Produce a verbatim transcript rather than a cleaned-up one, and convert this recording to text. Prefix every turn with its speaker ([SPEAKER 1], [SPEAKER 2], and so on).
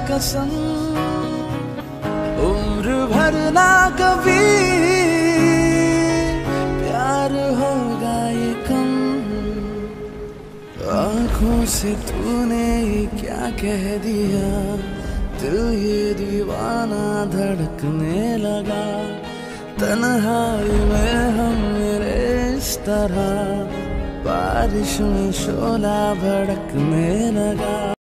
[SPEAKER 1] कसम, उम्र भर ना कभी प्यार होगा ये कम। आँखों से तूने ये क्या कह दिया, दिल ये दीवाना धड़कने लगा। तन्हाई में हम मेरे इस तरह, बारिश में शोला भड़कने लगा।